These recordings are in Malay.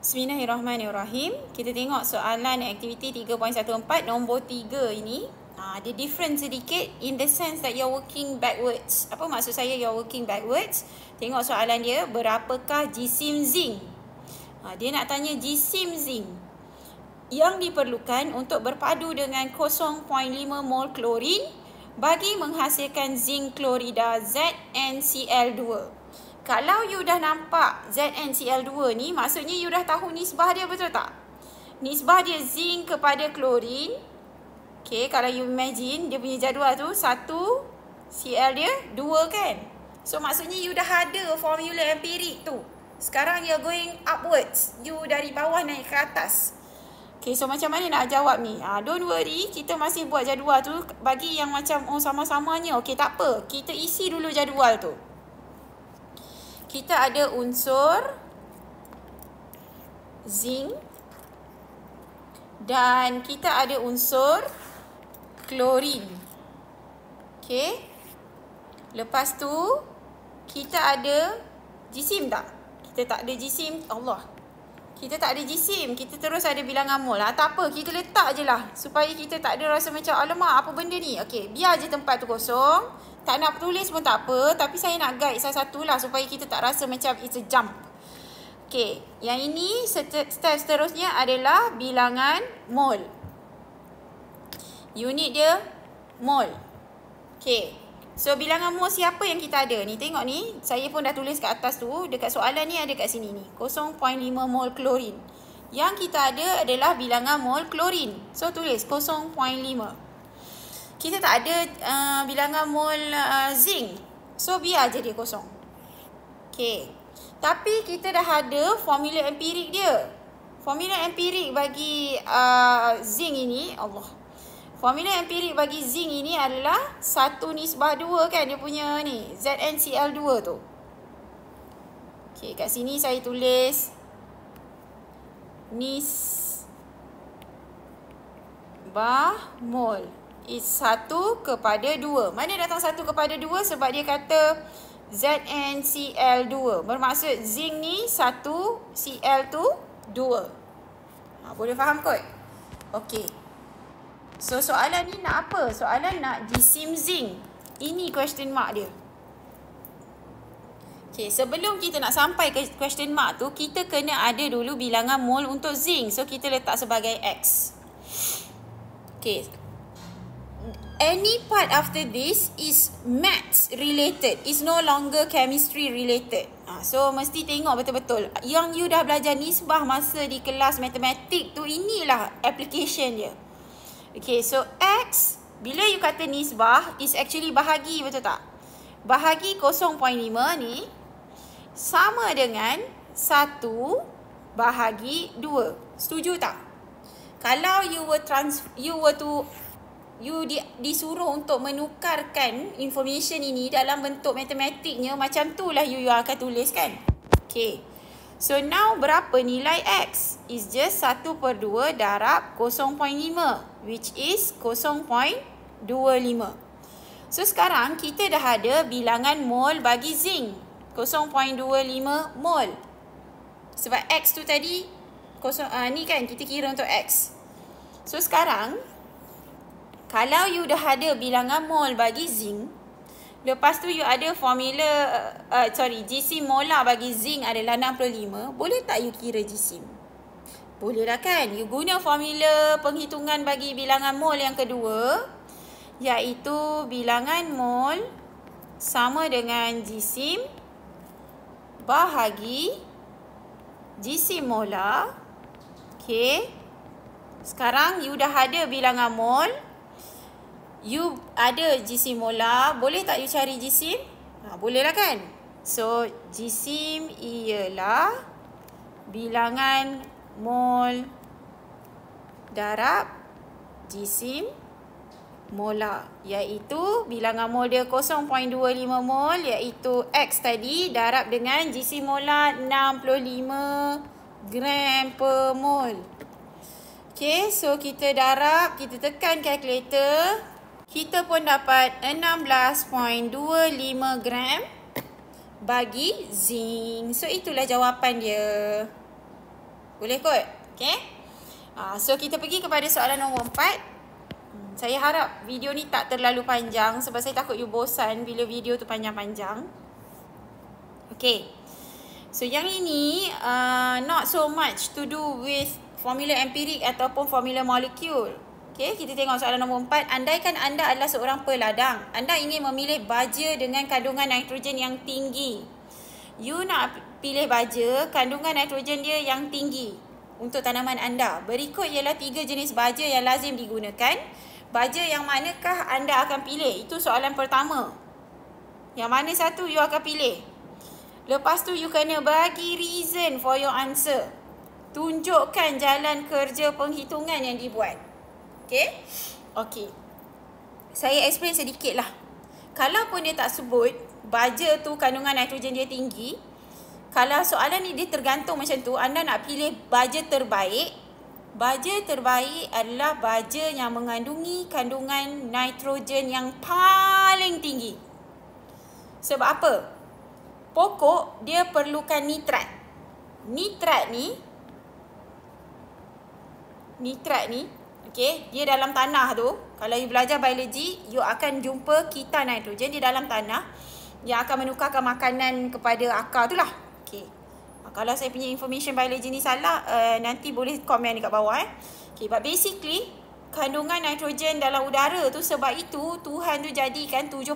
Bismillahirrahmanirrahim. Kita tengok soalan aktiviti 3.14 nombor 3 ini. Dia different sedikit in the sense that you're working backwards. Apa maksud saya you're working backwards? Tengok soalan dia, berapakah jisim zinc? Dia nak tanya jisim zinc yang diperlukan untuk berpadu dengan 0.5 mol klorin bagi menghasilkan zinc klorida ZnCl2. Kalau you dah nampak ZnCl2 ni, maksudnya you dah tahu nisbah dia, betul tak? Nisbah dia zinc kepada klorin. Okay, kalau you imagine dia punya jadual tu 1 Cl dia 2 kan? So maksudnya you dah ada formula empirik tu. Sekarang you're going upwards. You dari bawah naik ke atas. Okay, so macam mana nak jawab ni? Don't worry, kita masih buat jadual tu. Bagi yang macam sama-samanya, okay tak apa. Kita isi dulu jadual tu. Kita ada unsur zinc dan kita ada unsur klorin. Okey. Lepas tu kita ada jisim tak? Kita tak ada jisim. Allah. Kita tak ada jisim. Kita terus ada bilangan mol. Tak apa, kita letak je lah supaya kita tak ada rasa macam alamak apa benda ni. Okey, biar je tempat tu kosong. Tak nak tulis pun tak apa, tapi saya nak guide satu-satu lah supaya kita tak rasa macam it's a jump. Okey, yang ini step seterusnya adalah bilangan mol. Unit dia mol. Okey, so bilangan mol siapa yang kita ada ni? Tengok ni, saya pun dah tulis kat atas tu. Dekat soalan ni ada kat sini ni, 0.5 mol klorin. Yang kita ada adalah bilangan mol klorin. So tulis 0.5. Kita tak ada bilangan mol zinc. So biar je dia kosong. Okey. Tapi kita dah ada formula empirik dia. Formula empirik bagi zinc ini, Allah. Formula empirik bagi zinc ini adalah 1 nisbah 2 kan dia punya ni, ZnCl2 tu. Okey, kat sini saya tulis nisbah mol is 1 kepada 2. Mana datang 1 kepada 2? Sebab dia kata ZnCl2. Bermaksud zinc ni 1, Cl tu 2. Boleh faham kot? Okey. So soalan ni nak apa? Soalan nak jisim zinc. Ini question mark dia. Okey, sebelum kita nak sampai ke question mark tu, kita kena ada dulu bilangan mol untuk zinc. So kita letak sebagai X. Okey. Any part after this is maths related. Is no longer chemistry related. So mesti tengok betul-betul. Yang you dah belajar nisbah masa di kelas matematik tu, inilah application dia. Okay, so X, bila you kata nisbah, is actually bahagi, betul tak? Bahagi 0.5 ni sama dengan 1 bahagi 2. Setuju tak? Kalau you disuruh untuk menukarkan information ini dalam bentuk matematiknya, macam tu lah you akan tulis kan? Okay. So now berapa nilai X? Is just 1/2 darab 0.5, which is 0.25. So sekarang kita dah ada bilangan mol bagi zinc, 0.25 mol. Sebab X tu tadi ni kan kita kira untuk X. So sekarang kalau you dah ada bilangan mol bagi zinc, lepas tu you ada formula, jisim molar bagi zinc adalah 65, boleh tak you kira jisim? Boleh lah kan? You guna formula penghitungan bagi bilangan mol yang kedua, iaitu bilangan mol sama dengan jisim bahagi jisim molar. Okay. Sekarang you dah ada bilangan mol, you ada jisim molar, boleh tak you cari jisim? Boleh lah kan? So, jisim ialah bilangan mol darab jisim molar, iaitu bilangan mol dia 0.25 mol, iaitu X tadi darab dengan jisim molar 65 gram per mol. Okay, so kita darab, kita tekan kalkulator. Kita pun dapat 16.25 gram bagi zinc. So itulah jawapan dia. Boleh kot? Okay. So kita pergi kepada soalan nombor 4. Saya harap video ni tak terlalu panjang sebab saya takut you bosan bila video tu panjang-panjang. Okay. So yang ini not so much to do with formula empirik ataupun formula molekul. Okay, kita tengok soalan nombor 4. Andaikan anda adalah seorang peladang. Anda ingin memilih baja dengan kandungan nitrogen yang tinggi. You nak pilih baja, kandungan nitrogen dia yang tinggi untuk tanaman anda. Berikut ialah 3 jenis baja yang lazim digunakan. Baja yang manakah anda akan pilih? Itu soalan pertama. Yang mana satu you akan pilih? Lepas tu you kena bagi reason for your answer. Tunjukkan jalan kerja penghitungan yang dibuat. Okay? Okay. Saya explain sedikit lah. Kalau pun dia tak sebut baja tu kandungan nitrogen dia tinggi, kalau soalan ni dia tergantung macam tu, anda nak pilih baja terbaik. Baja terbaik adalah baja yang mengandungi kandungan nitrogen yang paling tinggi. Sebab apa? Pokok dia perlukan nitrat. Nitrat ni, okay, dia dalam tanah tu. Kalau you belajar biologi, you akan jumpa kita nitrogen di dalam tanah yang akan menukarkan makanan kepada akar tu lah. Okay. Kalau saya punya information biologi ni salah, nanti boleh komen dekat bawah. Okay, but basically, kandungan nitrogen dalam udara tu, sebab itu Tuhan tu jadikan 78%.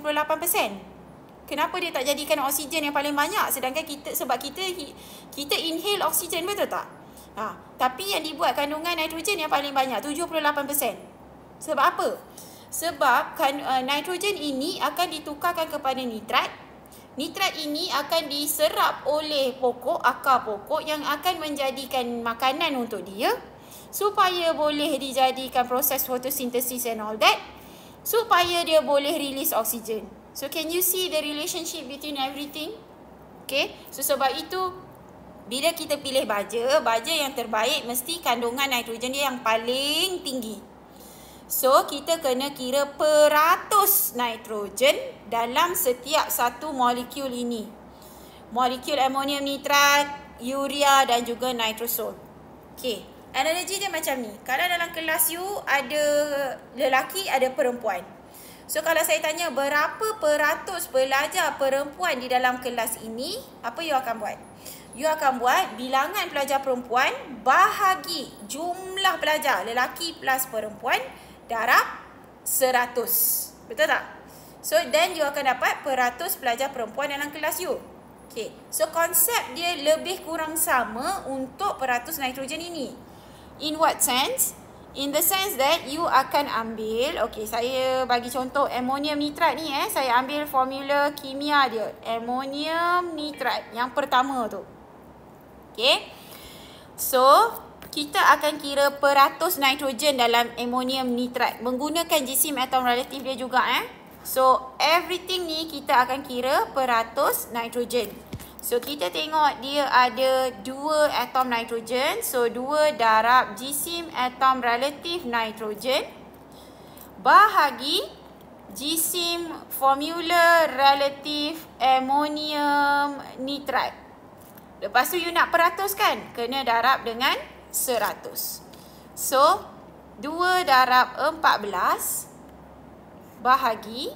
Kenapa dia tak jadikan oksigen yang paling banyak? Sedangkan sebab kita inhale oksigen, betul tak? Tapi yang dibuat kandungan nitrogen yang paling banyak 78%. Sebab apa? Sebab nitrogen ini akan ditukarkan kepada nitrat. Nitrat ini akan diserap oleh pokok, akar pokok yang akan menjadikan makanan untuk dia supaya boleh dijadikan proses fotosintesis and all that, supaya dia boleh release oksigen. So can you see the relationship between everything? Okay, so sebab itu bila kita pilih baja yang terbaik mesti kandungan nitrogen dia yang paling tinggi. So, kita kena kira peratus nitrogen dalam setiap satu molekul ini. Molekul amonium nitrat, urea dan juga nitrosol. Okay, analogi dia macam ni. Kalau dalam kelas you ada lelaki, ada perempuan. So, kalau saya tanya berapa peratus pelajar perempuan di dalam kelas ini, apa you akan buat? You akan buat bilangan pelajar perempuan bahagi jumlah pelajar lelaki plus perempuan darab 100. Betul tak? So, then you akan dapat peratus pelajar perempuan dalam kelas you. Okay. So, konsep dia lebih kurang sama untuk peratus nitrogen ini. In what sense? In the sense that you akan ambil, okay, saya bagi contoh amonium nitrat ni saya ambil formula kimia dia. Amonium nitrat yang pertama tu. Okay. So, kita akan kira peratus nitrogen dalam amonium nitrat menggunakan jisim atom relatif dia juga. So, everything ni kita akan kira peratus nitrogen. So, kita tengok dia ada 2 atom nitrogen. So, 2 darab jisim atom relatif nitrogen bahagi jisim formula relatif amonium nitrat. Lepas tu you nak peratuskan, kena darab dengan 100. So, 2 darab 14 bahagi,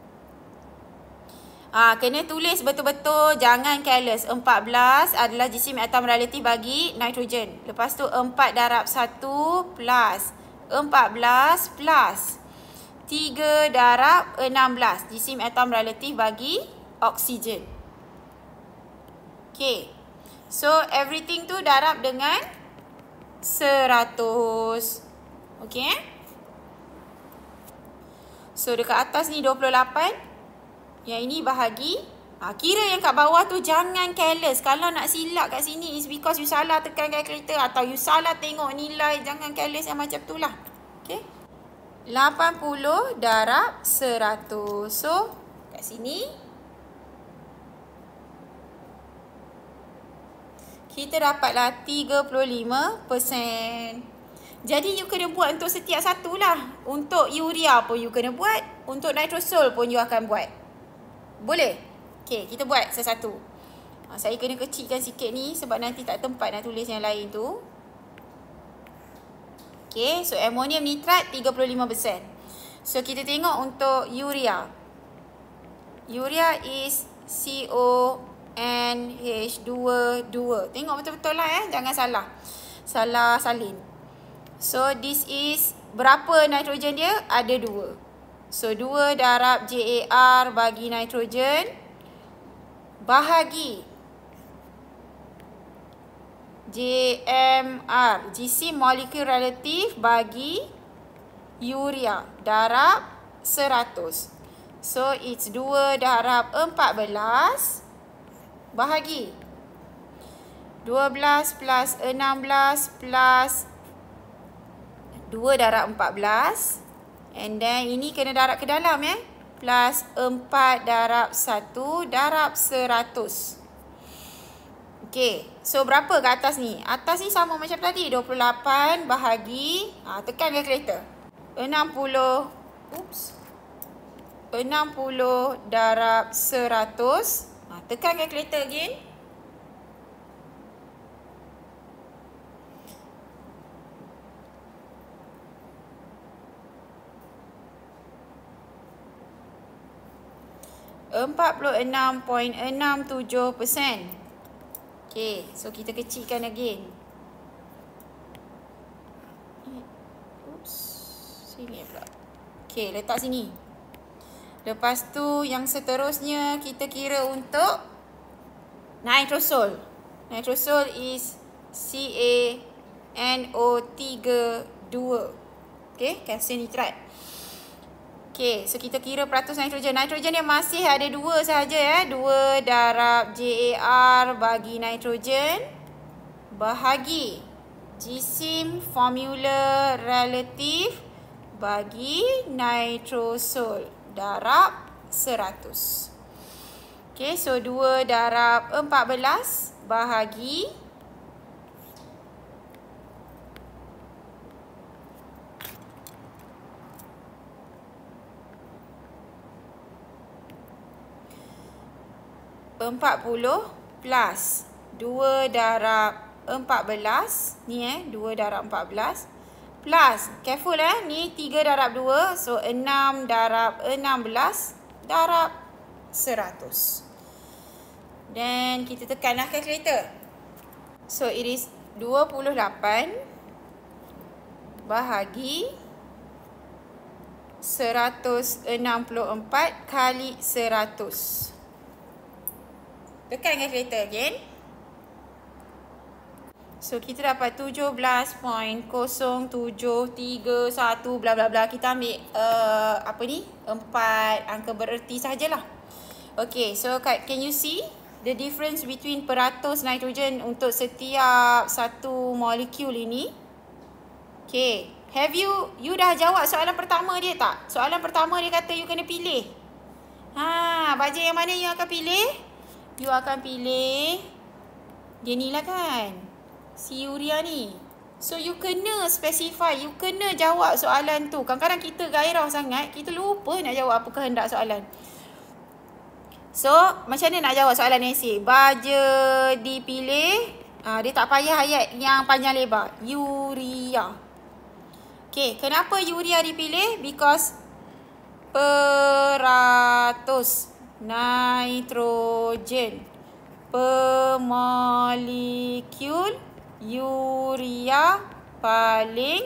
kena tulis betul-betul, jangan careless. 14 adalah jisim atom relatif bagi nitrogen. Lepas tu 4 darab 1 plus 14 plus 3 darab 16 jisim atom relatif bagi oksigen. Okay. So, everything tu darab dengan 100. Okay. So, dekat atas ni 28. Yang ini bahagi. Kira yang kat bawah tu jangan careless. Kalau nak silap kat sini is because you salah tekan kalkulator atau you salah tengok nilai. Jangan careless yang macam tu lah. Okay. 80 darab 100. So, kat sini kita dapatlah 35%. Jadi you kena buat untuk setiap satu lah. Untuk urea pun you kena buat. Untuk nitrosol pun you akan buat. Boleh? Okay, kita buat satu-satu. Saya kena kecilkan sikit ni sebab nanti tak tempat nak tulis yang lain tu. Okay, so amonium nitrat 35%. So kita tengok untuk urea. Urea is CONH22. Tengok betul-betul lah jangan salah. Salah salin. So this is berapa nitrogen dia? Ada 2. So 2 darab JAR bagi nitrogen bahagi JMR, GC molecule relative bagi urea darab 100. So it's 2 darab 14 bahagi 12 plus 16 plus 2 darab 14. And then ini kena darab ke dalam plus 4 darab 1 darab 100. Okay, so berapa ke atas ni? Atas ni sama macam tadi, 28 bahagi, tekan kalkulator. 60 darab 100. Tekan kalkulator again. %46.67%. Okay, so kita kecilkan again. Oops, sini pula. Okay, letak sini. Lepas tu yang seterusnya kita kira untuk nitrosol. Nitrosol is CaNO32. Okay, kalsium nitrat. Okay, so kita kira peratus nitrogen. Nitrogen dia masih ada 2 sahaja 2 darab JAR bagi nitrogen bahagi GSIM formula relative bagi nitrosol darab 100. Okay, so 2 darab 14 bahagi 40 plus 2 darab 14 ni 2 darab 14 plus, careful ni 3 darab 2, so 6 darab 16 darab 100. Dan kita tekanlah kalkulator. So it is 28 bahagi 164 kali 100. Tekan kalkulator again. So kita dapat 17.0731 bla bla bla. Kita ambil 4 angka bererti sahajalah. Okay, so can you see the difference between peratus nitrogen untuk setiap satu molekul ini? Okay, have you dah jawab soalan pertama dia tak? Soalan pertama dia kata you kena pilih. Baja yang mana you akan pilih? You akan pilih dia ni lah kan, si urea ni. So you kena specify, you kena jawab soalan tu. Kadang-kadang kita gairah sangat, kita lupa nak jawab apa kehendak soalan. So macam mana nak jawab soalan esei? Baja dipilih, dia tak payah ayat yang panjang lebar. Urea. Okay, kenapa urea dipilih? Because peratus nitrogen per molekul urea paling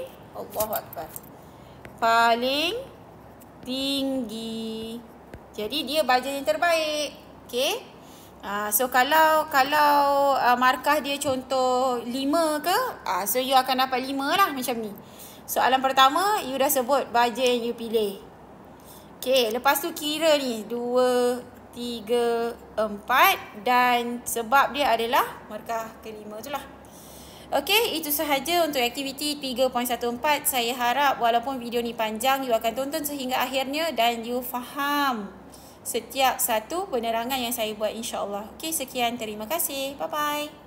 paling tinggi. Jadi dia baja yang terbaik. Okay. So kalau markah dia contoh 5 ke, so you akan dapat 5 lah macam ni. Soalan pertama you dah sebut baja yang you pilih. Okay, lepas tu kira ni 2, 3, 4 dan sebab dia adalah markah kelima tu lah. Okay, itu sahaja untuk aktiviti 3.14. Saya harap walaupun video ni panjang, you akan tonton sehingga akhirnya dan you faham setiap satu penerangan yang saya buat, insyaAllah. Okay, sekian. Terima kasih. Bye-bye.